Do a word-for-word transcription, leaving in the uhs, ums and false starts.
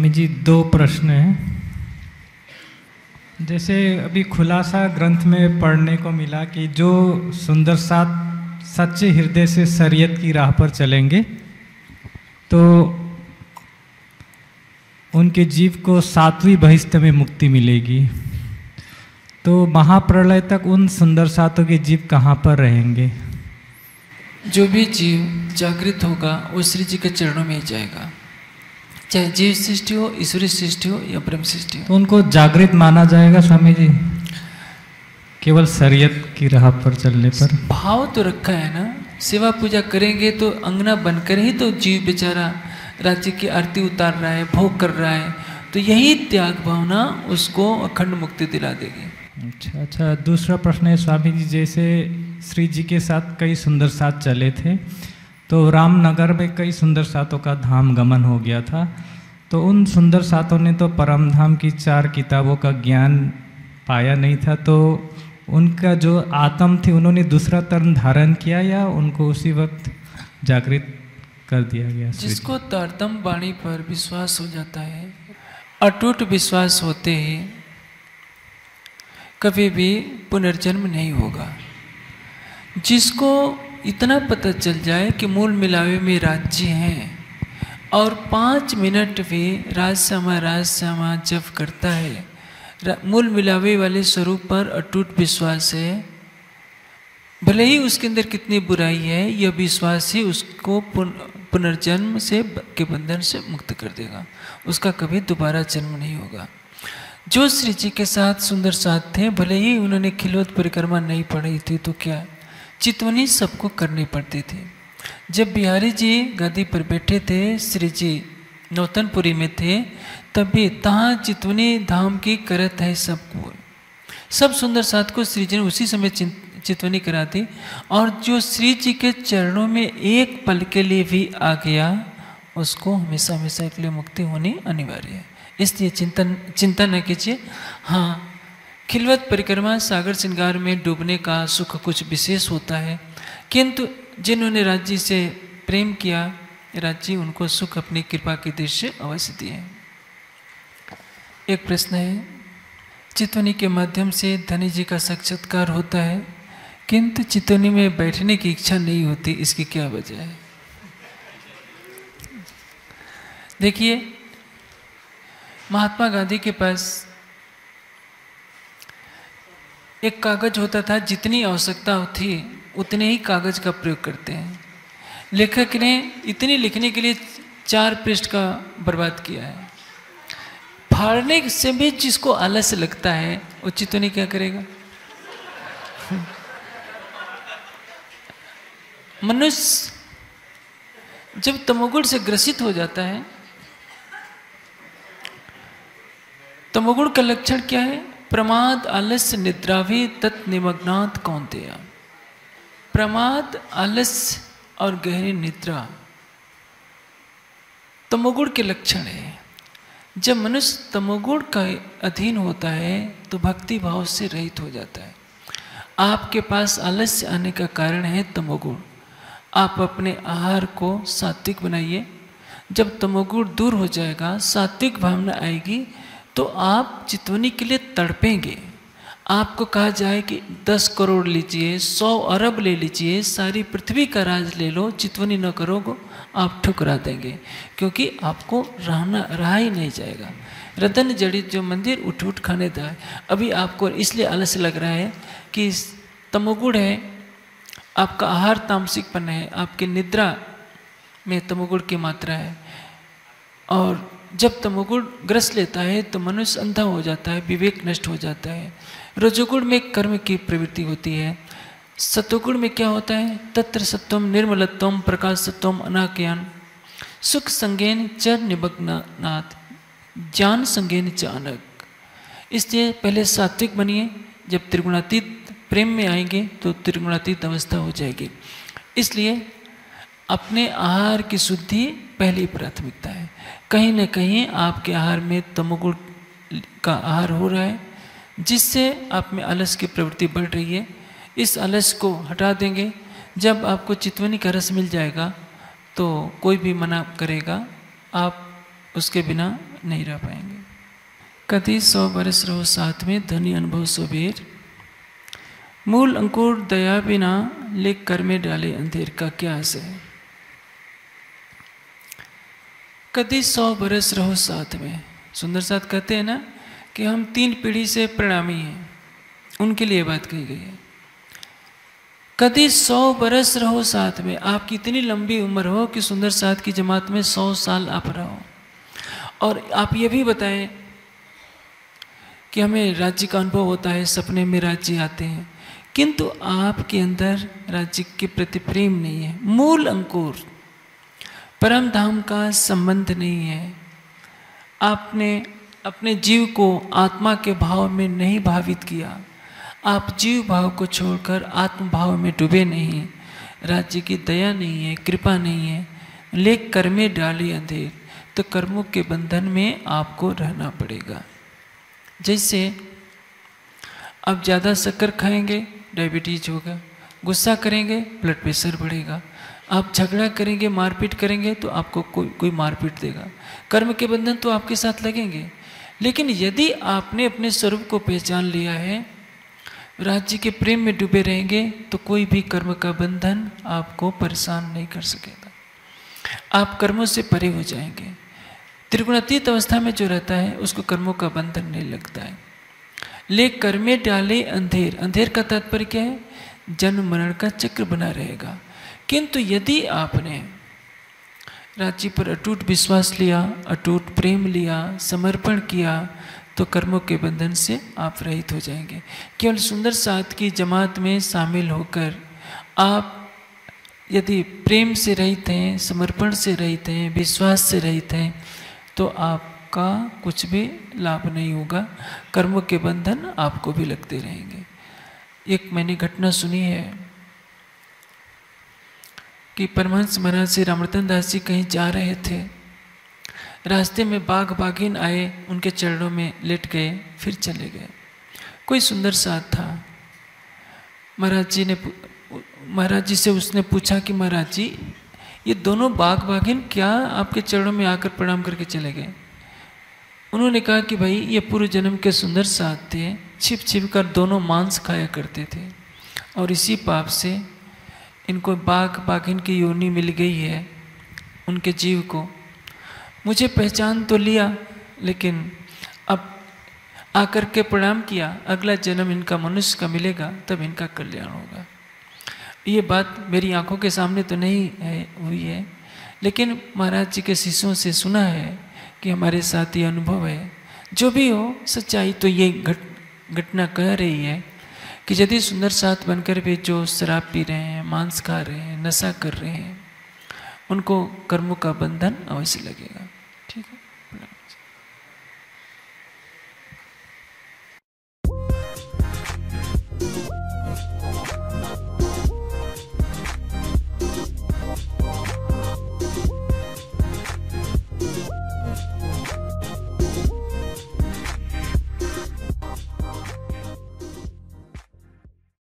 स्वामी जी दो प्रश्न हैं। जैसे अभी खुलासा ग्रंथ में पढ़ने को मिला कि जो सुंदर साथ सच्चे हृदय से शरीयत की राह पर चलेंगे तो उनके जीव को सातवीं बहिष्ठ में मुक्ति मिलेगी। तो महाप्रलय तक उन सुंदर सातों के जीव कहाँ पर रहेंगे? जो भी जीव जागृत होगा वो श्री जी के चरणों में ही जाएगा, चाहे जीव सृष्टि हो, ईश्वरी सृष्टि हो या ब्रह्म सृष्टि हो। तो उनको जागृत माना जाएगा स्वामी जी केवल शरीयत की राह पर चलने पर? भाव तो रखा है ना, सेवा पूजा करेंगे तो अंगना बनकर ही तो जीव बेचारा राज्य की आरती उतार रहा है, भोग कर रहा है, तो यही त्याग भावना उसको अखंड मुक्ति दिला देगी। अच्छा अच्छा दूसरा प्रश्न है स्वामी जी, जैसे श्री जी के साथ कई सुंदर साथ चले थे तो रामनगर में कई सुंदर सातों का धाम गमन हो गया था, तो उन सुंदर सातों ने तो परम धाम की चार किताबों का ज्ञान पाया नहीं था, तो उनका जो आत्म थे उन्होंने दूसरा तन धारण किया या उनको उसी वक्त जागृत कर दिया गया? जिसको तारतम वाणी पर विश्वास हो जाता है, अटूट विश्वास होते ही कभी भी पुनर्जन्म नहीं होगा। जिसको इतना पता चल जाए कि मूल मिलावे में राज्य हैं और पाँच मिनट भी राजश्यामा राजश्यामा जप करता है, मूल मिलावे वाले स्वरूप पर अटूट विश्वास है, भले ही उसके अंदर कितनी बुराई है, यह विश्वास ही उसको पुनर्जन्म से के बंधन से मुक्त कर देगा। उसका कभी दोबारा जन्म नहीं होगा। जो श्री जी के साथ सुंदर साथ थे, भले ही उन्होंने खिलवत परिक्रमा नहीं पढ़ी थी तो क्या, चितवनी सबको करनी पड़ती थी। जब बिहारी जी गादी पर बैठे थे, श्री जी नौतनपुरी में थे, तभी तहाँ चितवनी धाम की करत है सबको, सब सुंदर साथ को श्री जी ने उसी समय चितवनी करा दी। और जो श्री जी के चरणों में एक पल के लिए भी आ गया, उसको हमेशा हमेशा के लिए मुक्ति होनी अनिवार्य है। इसलिए चिंतन चिंता न कीजिए। हाँ, खिलवत परिक्रमा सागर श्रृंगार में डूबने का सुख कुछ विशेष होता है, किंतु जिन्होंने राज्य से प्रेम किया, राज्य उनको सुख अपनी कृपा की दृष्टि अवश्य दिए। एक प्रश्न है, चितवनी के माध्यम से धनी जी का साक्षात्कार होता है किंतु चितवनी में बैठने की इच्छा नहीं होती, इसकी क्या वजह है? देखिए, महात्मा गांधी के पास एक कागज होता था, जितनी आवश्यकता थी उतने ही कागज का प्रयोग करते हैं। लेखक ने इतनी लिखने के लिए चार पृष्ठ का बर्बाद किया है। फाड़ने से भी जिसको आलस्य लगता है वो चितवनी क्या करेगा? मनुष्य जब तमोगुण से ग्रसित हो जाता है, तमोगुण का लक्षण क्या है? प्रमाद आलस्य निद्राभि तत् निमग्नात् कौन्तेय। प्रमाद, आलस्य और गहरी निद्रा तमोगुण के लक्षण है। जब मनुष्य तमोगुण का अधीन होता है तो भक्ति भाव से रहित हो जाता है। आपके पास आलस्य आने का कारण है तमोगुण। आप अपने आहार को सात्विक बनाइए। जब तमोगुण दूर हो जाएगा, सात्विक भावना आएगी, तो आप चितवनी के लिए तड़पेंगे। आपको कहा जाए कि दस करोड़ लीजिए, सौ अरब ले लीजिए, सारी पृथ्वी का राज ले लो, चितवनी न करोगे आप ठुकरा देंगे, क्योंकि आपको रहना रहा ही नहीं जाएगा। रतन जड़ित जो मंदिर उठ उठ खाने दा है। अभी आपको इसलिए आलस्य लग रहा है कि तमोगुण है, आपका आहार तामसिकपन है, आपकी निद्रा में तमोगुण की मात्रा है। और जब तमोगुण ग्रस लेता है तो मनुष्य अंधा हो जाता है, विवेक नष्ट हो जाता है। रजोगुण में कर्म की प्रवृत्ति होती है। सतोगुण में क्या होता है? तत्र सत्वम निर्मलत्वम प्रकाशत्वम अनाज्ञान सुख संगेन च निमग्नात् ज्ञान संगेन च अनग। इसलिए पहले सात्विक बनिए, जब त्रिगुणातीत प्रेम में आएंगे तो त्रिगुणातीत अवस्था हो जाएगी। इसलिए अपने आहार की शुद्धि पहली प्राथमिकता है। कहीं न कहीं आपके आहार में तमोगुण का आहार हो रहा है, जिससे आप में आलस की प्रवृत्ति बढ़ रही है। इस आलस को हटा देंगे। जब आपको चितवनी का रस मिल जाएगा तो कोई भी मना करेगा, आप उसके बिना नहीं रह पाएंगे। कति सौ बरस रहो साथ में, धनी अनुभव सुबेर। मूल अंकुर दया बिना, लेख कर में डाले अंधेर। का क्या आशय है? कति सौ बरस रहो साथ में। सुंदर साथ कहते हैं ना कि हम तीन पीढ़ी से प्रणामी हैं, उनके लिए बात कही गई है। कभी सौ बरस रहो साथ में, आपकी इतनी लंबी उम्र हो कि सुंदर साथ की जमात में सौ साल आप रहो, और आप ये भी बताएं कि हमें राज्य का अनुभव होता है, सपने में राज्य आते हैं, किंतु आपके अंदर राज्य के प्रति प्रेम नहीं है, मूल अंकुर परम धाम का संबंध नहीं है। आपने अपने जीव को आत्मा के भाव में नहीं भावित किया, आप जीव भाव को छोड़कर आत्म भाव में डूबे नहीं, राज्य की दया नहीं है, कृपा नहीं है, लेख कर्मे डाली अंधेर, तो कर्मों के बंधन में आपको रहना पड़ेगा। जैसे आप ज़्यादा शक्कर खाएंगे डायबिटीज होगा, गुस्सा करेंगे ब्लड प्रेशर बढ़ेगा, आप झगड़ा करेंगे मारपीट करेंगे तो आपको कोई कोई मारपीट देगा। कर्म के बंधन तो आपके साथ लगेंगे, लेकिन यदि आपने अपने स्वरूप को पहचान लिया है, राज्य के प्रेम में डूबे रहेंगे, तो कोई भी कर्म का बंधन आपको परेशान नहीं कर सकेगा, आप कर्मों से परे हो जाएंगे। त्रिगुणातीत अवस्था में जो रहता है उसको कर्मों का बंधन नहीं लगता है। ले कर्मे डाले अंधेर, अंधेर का तात्पर्य क्या है? जन्म मरण का चक्र बना रहेगा। किंतु यदि आपने राज्य पर अटूट विश्वास लिया, अटूट प्रेम लिया, समर्पण किया, तो कर्मों के बंधन से आप रहित हो जाएंगे। केवल सुंदर साथ की जमात में शामिल होकर आप यदि प्रेम से रहित हैं, समर्पण से रहित हैं, विश्वास से रहित हैं, तो आपका कुछ भी लाभ नहीं होगा, कर्मों के बंधन आपको भी लगते रहेंगे। एक मैंने घटना सुनी है कि परमहंस महाराज श्री रामरतन दास जी कहीं जा रहे थे, रास्ते में बाघ बाघिन आए, उनके चरणों में लेट गए, फिर चले गए। कोई सुंदर साथ था, महाराज जी ने महाराज जी से उसने पूछा कि महाराज जी ये दोनों बाघ बाघिन क्या आपके चरणों में आकर प्रणाम करके चले गए? उन्होंने कहा कि भाई ये पूर्व जन्म के सुंदर साथ थे, छिप छिप कर दोनों मांस खाया करते थे, और इसी पाप से इनको बाघ बाघिन की योनि मिल गई है, उनके जीव को। मुझे पहचान तो लिया, लेकिन अब आकर के प्रणाम किया, अगला जन्म इनका मनुष्य का मिलेगा, तब इनका कल्याण होगा। ये बात मेरी आंखों के सामने तो नहीं है हुई है, लेकिन महाराज जी के शिष्यों से सुना है कि हमारे साथ ये अनुभव है। जो भी हो, सच्चाई तो ये घट घटना कह रही है कि यदि सुंदर साथ बनकर भी जो शराब पी रहे हैं, मांस खा रहे हैं, नशा कर रहे हैं, उनको कर्मों का बंधन अवश्य लगेगा।